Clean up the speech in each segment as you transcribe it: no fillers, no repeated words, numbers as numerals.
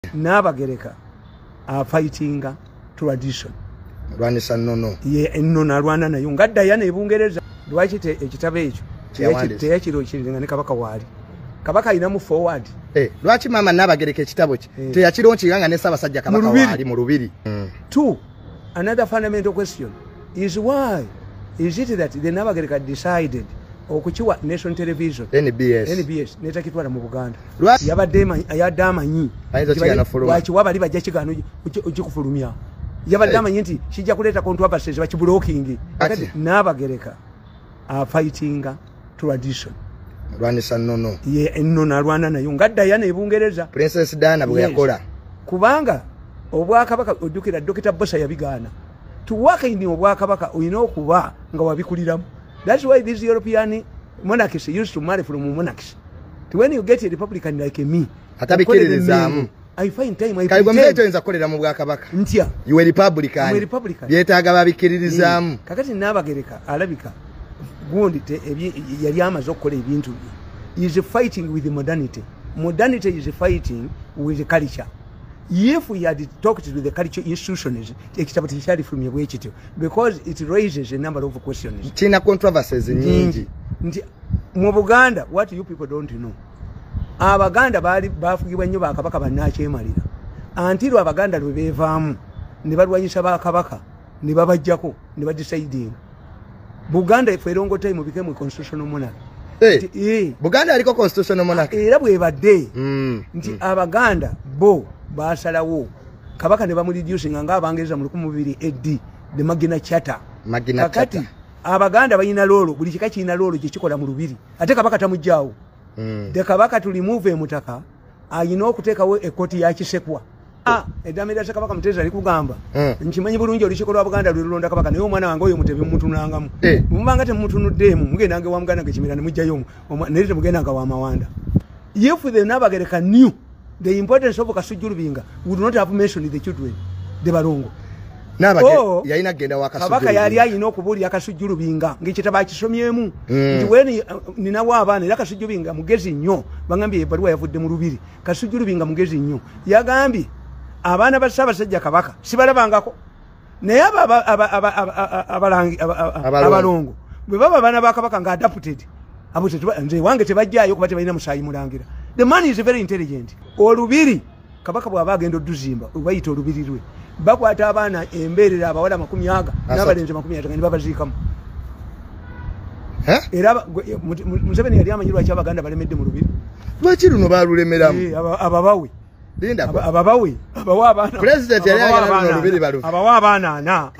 Nabagereka are fighting tradition. Rwanisa nono. Ye nona rwana na yungadda yana ebungereza. Lwaki ekitabe ekyo. Teyakiro kiringa ne kabaka wali. Kabaka inamu forward. Lwaki mama Nabagereka ekitabo ki? Teyakiro nkiganga ne Ssaabasajja kabaka wali mu Lubiri. Two, another fundamental question is why is it that the Nabagereka decided okuchiwa Nation Television NBS netakitwala mu Buganda yabadde amanyi lwaki wabali bajja kigaano ukikufulumya yabadde amanyi nti kijja kuleeta controversies bakiblocking kati Nabagereka are fighting tradition. Rwanisa nono. Ye nona rwana nayo ngadda yana ebungereza Princess Diana bwe yakola kubanga obwakabaka ojjukira Dr. Bosa yabigaana tuwaka ndi obwakabaka oyina okuba nga wabikuliramu. That's why these European monarchies used to marry from monarchies. When you get a Republican like me, I find time. I you a Republican. I'm a Republican. Kakati Nabagereka alabika gondite yali zokola ebintu is fighting with modernity. Modernity is fighting with the culture. If we had talked to the culture institutions, from your because it raises a number of questions. China controversies nyingi. Mu Buganda, what you people don't know. Abaganda bali bafugibwa nnyo bakabaka bannakyemalira. Until Abaganda lwe beevaamu ne balwanyisa bakabaka ne babajjako ne badeciding. Buganda for a long time became a constitutional monarchy. Buganda aliko constitutional monarchy. Era bwe badde. Nti Abaganda bo basalawo kabaka ne bamureducing nga abangereza mu 2000 AD the Magna Charta. Kakati Abaganda bayina lolo buli kika kina lolo kye kikola mu Lubiri ate kabaka tamujjaawo. De kabaka to remove emutaka ayina okuteekawo ekoti ya kisekwa. Edamira se kabaka muteza ali kugamba nkimanyi bulungi olikikola Abaganda lwe lulonda kabaka naye omwana wange oyo mutebe mutunangamu mubanga te mutunuddemu mugenda nge wa muganda ge kimira ne mujjayo ne te mugenda nga wa Mawanda. If the Nabagereka knew the importance of Kasujjulubinga would not have mentioned the children, the Barongo. Nabagereka yalina genda wa Kasujjulubinga. Kabaka yali ayina okubulya Kasujjulubinga ng'ekitabo kisomyemu. Nti weni ninawo abaana era Kasujjulubinga mugezi nnyo bangambye ebbaluwa yavudde mu Lubiri. Kasujjulubinga mugezi nnyo. Yagambye abaana ba Ssaabasajja kabaka sibalabangako. Naye abalongo bwe baba abaana ba kabaka nga adapted. Nze wange tebajjaayo kuba tebalina musaayi mulangira. The man is very intelligent. Olubiri kabaka bw'aba agenda odduzimba bayita olubiri lwe bakwata abaana embeerera abawala 10 n'abalenzi 50 ne babaziikamu. Era Museveni yali amanyi lwaki Abaganda balemedde mu Lubiri. Lwaki luno baalulemeramu? Ababawe ababawe abawa abaana President yali ayagala mu Lubiri balu abawa abaana ana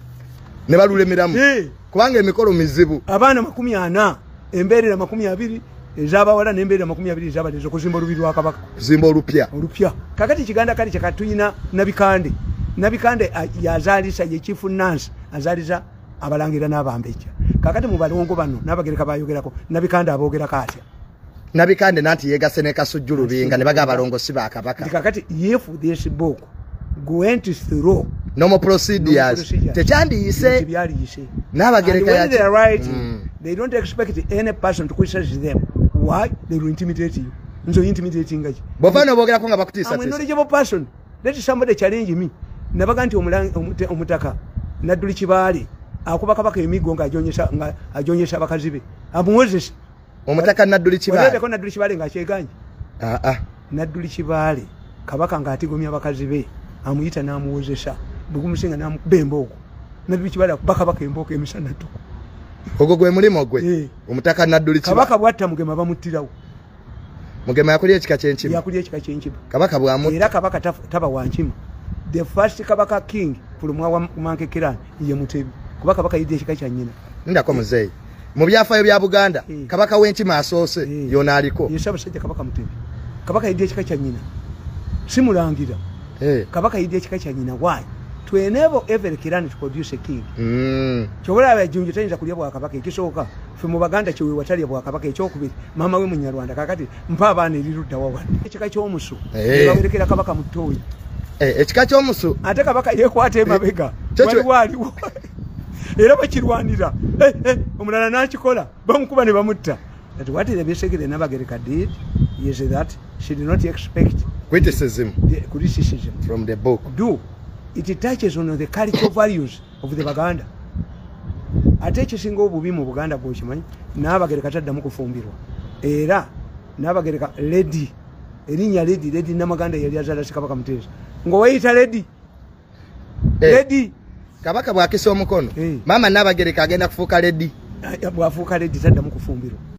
ne balulemeramu kubanga emikolo mizibu. Abaana 40 embeerera 20 ezabawala n'embeerera 20 ezabalenzi okuzimba olubiri lwa kabaka. Kuzimba olupya. Kakati Kiganda kali kyakatuyina Nabikande yazaalisa ye chief nurse azaalisa abalangira n'abambejja. Kakati mu balongo bano Nabagereka bayogerako Nabikande aboogerako atya. Nabikande nanti yegase ne Kasujjulubinga ne baga abalongo si ba kabaka. Kakati if this book went through normal procedures tekyandiyise Nabagereka yaki they don't expect any person to criticize them. Why? They will intimidate you. Nzo intimidating ngaji. Bovano bogerako nga bakutisa. I'm a knowledgeable person. Let somebody challenge me. Nabaga nti omutaka Nadduli Kibaale akuba kabaka emigo nga ajonyesha abakazi be. Amuwozesa. Omutaka Nadduli Kibaale. Wabeko Nadduli Kibaale nga kyeganye. Nadduli Kibaale kabaka nga atigomya abakazi be amuyita n'amuwozesa. Bugumusinga n'amubemba okwo. Nadduli Kibaale bakabaka emboko emisana tu. Ogwo gwe mulimo gwe. Omutaka Nadduli Kibaale. Kabaka bwatta Mugema bamuttirawo. Mugema yakulya ekika ky'enkiba. Yakulya ekika ky'enkiba. Kabaka bw'amutta. Era kabaka taba wankima. The first kabaka king fulumwa wa Mankekerani ye Mutebi. Kuba kabaka yidde ekika kya nnyina. Ndako muzeyi. Mu byafaayo bya Buganda kabaka w'enkima asoose yona aliko. Ye Ssaabasajja kabaka Mutebi. Kabaka yidde ekika kya nnyina. Simulangira. Kabaka yidde ekika kya nnyina. Why? To enable every Kirani to produce a king. Chobola abajunju tayinza kulya bwa kabaka ekisooka fe mu Baganda kiwe watalya bwa kabaka ekyokubiri mama we Munyarwanda kakati mpa abaana erirudda wawadde ekika ky'omusu bawerekera kabaka Mutoyi ekika ky'omusu ate kabaka yekwata emabega waliwo era bakirwanira omulala n'akikola bamukuba ne bamutta. That what the basically Nabagereka did is that she did not expect Criticism. Criticism. From the book. Do. It touches on the cultural values of the Baganda. Ateche singo obubi mu Buganda bwokimanyi n'abagereka taddamu kufumbirwa. Era n'abagereka lady. Erinya lady Namaganda yali azala Kabaka Muteesa. Ng'oweyita lady. Lady. Kabaka bwakisa omukono. Mama n'abagereka agenda kufuuka lady. Bwafuuka lady taddamu kufumbirwa.